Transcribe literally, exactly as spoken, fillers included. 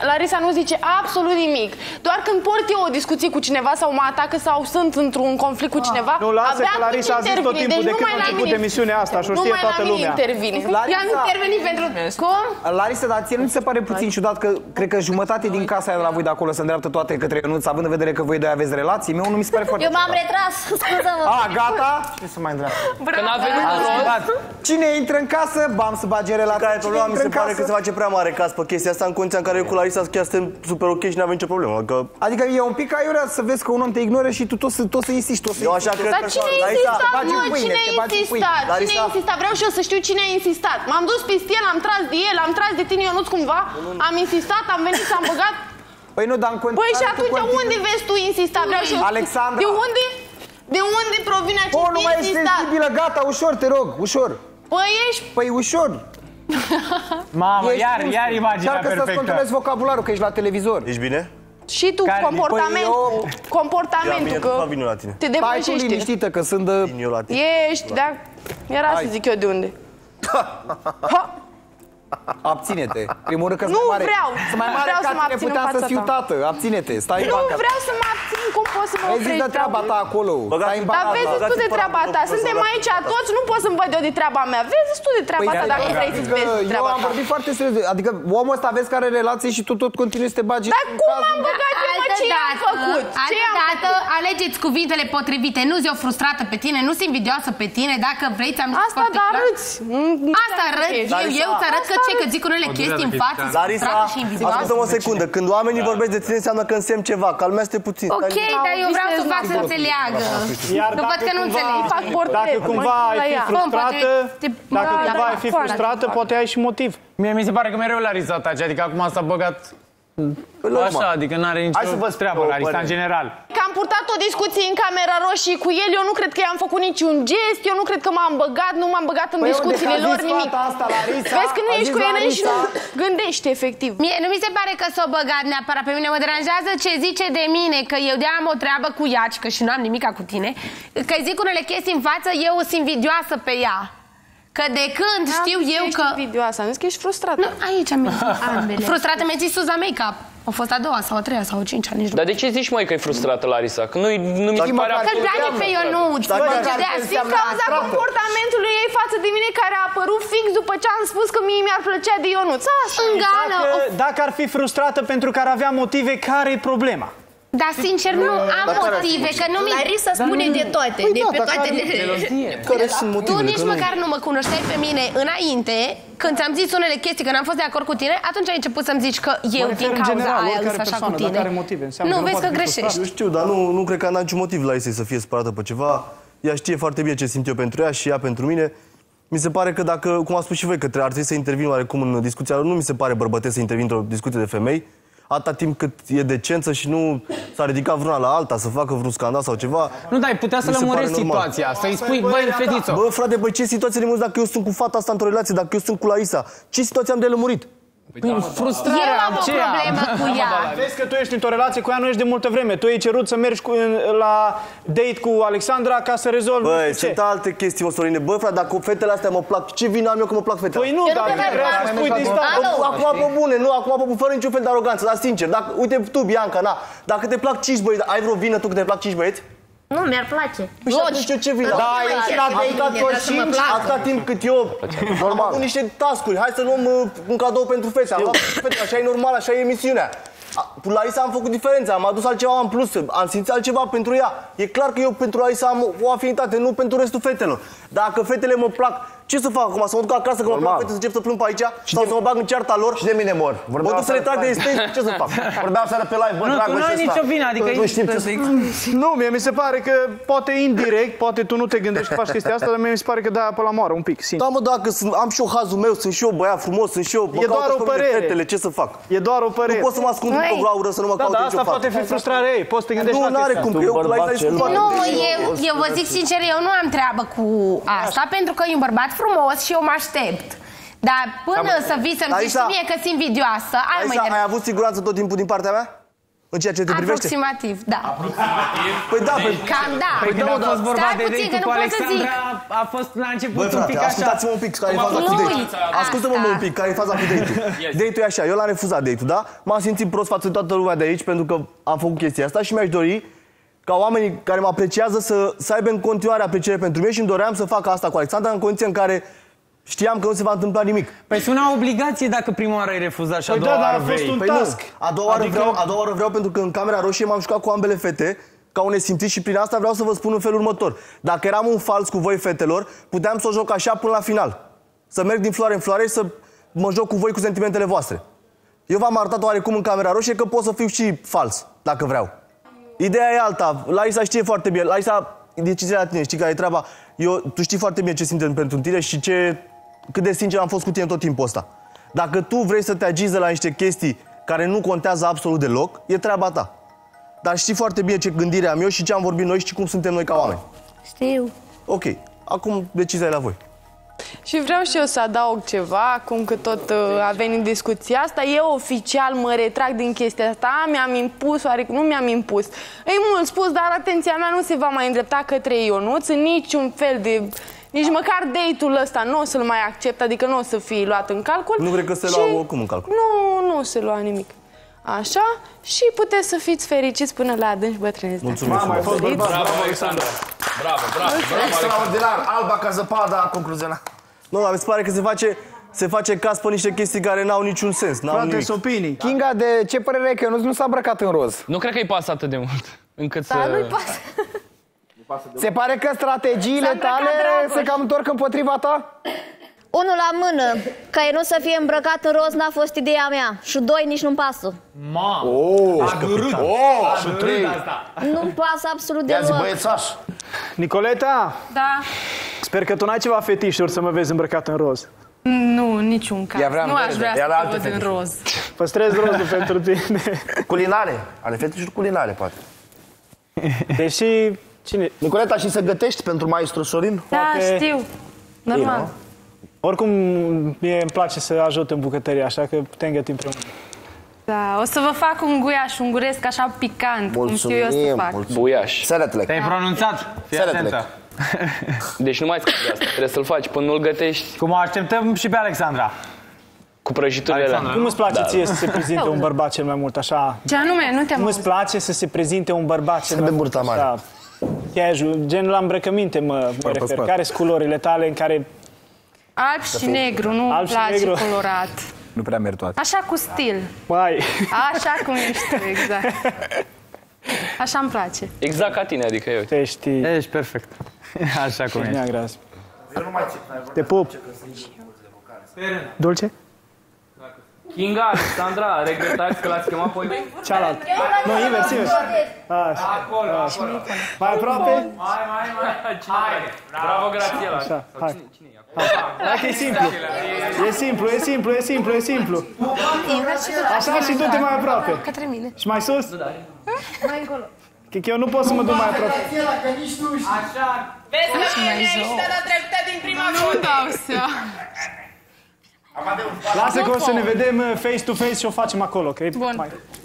Larisa nu zice absolut nimic. Doar când port eu o discuție cu cineva sau mă atacă sau sunt într-un conflict cu cineva, nu, lasă abia că Larisa a zis tot timpul de când a început emisiunea asta și o știe toată lumea. Intervine. Eu am intervenit pentru... Cum? Larisa, dar ție nu ți se pare puțin ciudat că cred că jumătate din casa aia de la voi de acolo se îndreaptă toate către Ionuț, având în vedere că voi doi aveți relații? Mie nu mi se pare foarte Eu m-am retras, scuză-mă. A, gata? Ce să mai îndreaptă? Când a venit Cine intră în casă, bam, să bage relații. Care e problema? Mi se pare că se face prea mare caz pe chestia asta, în condiția în care eu cu Larisa chiar suntem super ok și nu avem nicio problemă. Adică, adică e un pic aiurea să vezi că un om te ignore și tu tot să, tot să insisti, tot să eu așa cred. Dar cine a insistat, mă? Cine a insistat? Cine a insistat? Vreau și eu să știu cine a insistat. M-am dus peste el, am tras de el, am tras de tine, Ionuț, cumva, am insistat, am venit, s-am băgat. Păi nu, dar în continuare... Păi și atunci unde vezi tu insista? Vreau și eu. Alexandra. De unde? De unde provine acest insistat? O, nu mai ești sensibilă, gata, ușor, te rog, ușor. Păi ești... Păi ușor. Mamă, iar, iar imaginea perfectă. Încearcă să-ți controlezi vocabularul, că ești la televizor. Ești bine? Și tu, Care? comportamentul, Păi eu... comportamentul, că la tine. te depășește. Stai tu liniștită, că sunt de... Ești, da? Era să zic eu de unde. Ha! Abține-te. Primul rând că nu mare, vreau. Să mai mare vreau ca să mă tine abțin puteam în fața să fiu ta. tată. Abține-te. Stai nu în banca. vreau să mă abțin. Cum poți să mă oprești? Vezi de treaba ta acolo. Stai în banca. Dar vezi tu de treaba ta. Suntem aici toți, nu poți să-mi văd eu de treaba mea. Vezi tu de treaba ta dacă vrei să-ți vezi de treaba ta. Eu am vorbit foarte serios. Adică omul ăsta vezi că are relații și tu tot continui să te bagi. Dar cum am băgat eu, mă? Ce am făcut? Altă dată alegeți cuvintele potrivite. Nu zi o frustrată pe tine, nu-s invidioasă pe tine. Dacă vrei, ți-am zis foarte clar. Asta, dar râți. Asta arăt eu. Eu îți arăt că ce, că zic unele chestii în față. Larisa, ascultă-mă o secundă. Când oamenii vorbesc de tine, înseamnă că însemn ceva. Calmează-te puțin. Ok, dar eu vreau să fac să înțeleagă. Nu văd că nu înțelegi. Dacă cumva ai fi frustrată, dacă cumva ai fi frustrată, poate ai și motiv. Mie mi se pare că mereu Larisa tace, adică acum s-a băgat așa, adică n-are nicio treabă Larisa în general. Că am purtat o discuție în camera roșie cu el, eu nu cred că i-am făcut niciun gest, eu nu cred că m-am băgat, nu m-am băgat în păi discuțiile lor, nimic. Asta, Larisa, vezi că nu ești cu el și nu gândești efectiv. Mie nu mi se pare că s-o băgat neapărat, pe mine mă deranjează ce zice de mine, că eu de am o treabă cu ea, că și nu am nimica cu tine, că zic unele chestii în față, eu sunt invidioasă pe ea. Că de când da, știu eu că... Ești invidioasă, am zis că ești frustrată. Nu, aici am zis. Frustrată mi-a zis Suza Make-up. A fost a doua sau a treia sau a cincea, nici nu. Dar de ce zici, măi, că e frustrată, Larisa? Că nu, nu mi se pare... Că-l place pe Ionuț. Din cauza comportamentului ei față de mine care a apărut fix după ce am spus că mie mi-ar plăcea de Ionuț. Îngală. Dacă ar fi frustrată pentru că ar avea motive, care e problema? Dar sincer nu am motive, că nu mi... Larisa spune de toate, de pe toate de... Care sunt motivele? Tu nici măcar nu mă cunoșteai pe mine înainte, când ți-am zis unele chestii, că n-am fost de acord cu tine, atunci ai început să-mi zici că eu din cauza aia însă așa cu tine. Nu, vezi că greșești. Eu știu, dar nu, nu cred că n-am niciun motiv la ei să fie spărată pe ceva. Ea știe foarte bine ce simt eu pentru ea și ea pentru mine. Mi se pare că dacă, cum a spus și voi, că ar trebui să intervin oarecum în discuția lor, nu mi se pare bărbătesc să intervin într-o discuție de femei. Atâta timp cât e decență și nu s-a ridicat vreuna la alta să facă vreun scandal sau ceva. Nu, dar ai putea să lămurești situația, să-i spui, băi, fetiță. Bă, frate, băi, ce situație de dacă eu sunt cu fata asta într-o relație, dacă eu sunt cu Larisa? Ce situație am de lămurit? Păi, frustrarea eu am o problemă cu ea. Vezi că tu ești într-o relație cu ea, nu ești de multă vreme. Tu ai cerut să mergi cu, la date cu Alexandra ca să rezolvi. Băi, sunt alte chestii, mă, Sorine. Bă, frate, dacă fetele astea mă plac, ce vină am eu că mă plac fetele? Păi nu, dar vreau să spui distanță. Acum pe bune, nu, acum pe fără niciun fel de aroganță, dar sincer, dacă, uite tu, Bianca, na, dacă te plac cinci băieți, ai vreo vină tu că te plac cinci băieți? Nu, mi-ar place. Păi și atunci eu ce vină? Da, atâta timp cât eu am avut niște task-uri, hai să luăm uh, un cadou pentru fete, am luat fete, așa e normal, așa e emisiunea. Cu Larisa am făcut diferența, am adus altceva în plus, am simțit altceva pentru ea. E clar că eu pentru Larisa am o afinitate, nu pentru restul fetelor. Dacă fetele mă plac, ce să fac acum? Să mă duc acasă că mă plac fete, să încep să plâng pe aici? Sau să mă bag în cearta lor? Și de mine mor. Mă duc să le trag de esență, ce să fac? Vorbeam seara pe live, bă, nu, dragul tu nu ai nicio vină, adică e... Nu, mie mi se pare că poate indirect, poate tu nu te gândești că faci chestia asta, dar mie mi se pare că da pe la moară un pic, sincer. Da, mă, dacă sunt, am și eu hazul meu, sunt și eu băiat frumos, sunt și eu, e doar o părere. Fetele, ce să fac? E doar o părere. Nu pot să mă ascund pe gaură să nu mă caute nicio fată. Da, asta poate fi frustrarea ei, poți să te gândești la chestia. Nu, n-are cum, eu la ei sunt Nu, eu vă zic sincer, eu nu am treabă cu asta, pentru că e un bărbat frumos și eu mă aștept. Dar până să vii să-mi zici mie că sunt invidioasă, ai mai ai avut siguranță tot timpul din partea mea? În ceea ce te privește? Aproximativ, da. Aproximativ? Păi da, deci, pe... Cam da. Păi când a fost vorba Stai de puțin, date-ul că cu nu pot să zic. Alexandra, a fost la început Băi, un frate, pic așa. ascultați-mă un pic care e faza cu Nu, date-ul. Ascultă-mă asta. un pic care e faza cu date-ul. Date-ul e așa, eu l-am refuzat date-ul, da? M-am simțit prost față de toată lumea de aici pentru că am făcut chestia asta și mi-aș dori ca oamenii care mă apreciază să, să aibă în continuare apreciere pentru mine și îmi doream să fac asta cu Alexandra în condiții în care știam că nu se va întâmpla nimic. Păi suna obligație dacă prima oară ai refuzat și a Păi doua da, dar oară a fost vrei. un Păi task. nu, a doua, oară Adică- vreau, a doua oară vreau pentru că în Camera Roșie m-am jucat cu ambele fete ca un nesimțit și prin asta vreau să vă spun în felul următor. Dacă eram un fals cu voi, fetelor, puteam să o joc așa până la final. Să merg din floare în floare și să mă joc cu voi cu sentimentele voastre. Eu v-am arătat oarecum în Camera Roșie că pot să fiu și fals, dacă vreau. Ideea e alta. Larisa știe foarte bine. Larisa, decizia la tine, știi care e treaba? Eu, tu știi foarte bine ce simt pentru tine și ce, cât de sincer am fost cu tine tot timpul ăsta. Dacă tu vrei să te agizi la niște chestii care nu contează absolut deloc, e treaba ta. Dar știi foarte bine ce gândire am eu și ce am vorbit noi și cum suntem noi ca oameni. Știu. Ok, acum decizia e la voi. Și vreau și eu să adaug ceva, acum că tot uh, a venit discuția asta. Eu oficial mă retrag din chestia asta. Mi-am impus, oarecum nu mi-am impus. E mult spus, dar atenția mea nu se va mai îndrepta către Ionuț în niciun fel de... Nici măcar date-ul ăsta nu o să-l mai accept, adică nu o să fie luat în calcul. Nu cred că se și... lua oricum în calcul. Nu, nu se lua nimic. Așa, și puteți să fiți fericiți până la adânci bătrâneți. Mulțumesc. Mama, ai fost bărbat. Bravo, Alexandra. Bravo, bravo, bravo. Extraordinar, alba ca zăpada, concluzionat. Nu, dar mi se pare că se face, se face caz pe niște chestii care n-au niciun sens. N-au Frate, nimic. sunt opinii. Kinga, de ce părere ai că Ionuț nu s-a îmbrăcat în roz? Nu cred că îi pasă atât de mult încât Dar nu-i să... pasă. Se pare că strategiile S-a îmbrăcat tale Dragoș. se cam întorc împotriva ta? Unul la mână, ca el nu să fie îmbrăcat în roz n-a fost ideea mea. Și doi, nici nu-mi pasă. Ma, Oh, a durut. Oh, și A trei. durut asta. Nu-mi pasă absolut Ia zi, deloc. băiețaș. Nicoleta, Da. sper că tu n-ai ceva fetișuri să mă vezi îmbrăcat în roz. Nu, niciun caz. Ea vrea în Nu aș verde. vrea Ea la să alte te văd în fetișuri. roz. Păstrez rozul pentru tine. Culinare. Ale fetișuri culinare, poate. Deși, cine... Nicoleta, și să gătești pentru maestru Sorin? Da, Poate- știu. Normal. Oricum, mie îmi place să ajut în bucătărie, așa că putem găti împreună. Da, o să vă fac un guiaș unguresc așa picant, cum știu eu să fac. Buiaș. Seletlec. Te-ai pronunțat. Fii Seletlec. atentă. Deci nu mai scrie asta. Trebuie să-l faci. Până nu-l gătești Cum o așteptăm și pe Alexandra. cu prăjiturile Alexandra. alea. Cum îți place ție să se prezinte un bărbat cel mai mult, așa? Ce anume? Nu te-am Cum îți auzit. place să se prezinte un bărbat cel de mai mult, burta mare. așa? Casual, gen la îmbrăcăminte mă, mă refer. spate. Care sunt culorile tale în care... Alb și negru, nu-mi Alb și place negru. colorat. Nu prea merg toate. Așa cu stil. Mai... Așa cum ești tu, exact. Așa îmi place. Exact ca tine, adică eu. Te știi. Ești perfect. Așa cum ești. Neagră. Te pup. Dulce? Kinga, Alexandra, regretați că l-ați chemat pe Cealaltă. Nu, invers, invers. Așa. acolo, acolo. Mai aproape? Mai, mai, mai. Cine? Bravo, Grațiela. Așa, hai. Hai că e simplu. E simplu, e simplu, e simplu, e simplu. Așa și du-te mai aproape. Către mine. Și mai sus? Mai încolo. Că eu nu pot să mă duc mai aproape. Vezi că mie mi-ai ieșit data trecută din prima Nu dau seama. Lasă că o să ne vedem face to face și o facem acolo, că e Bun. mai...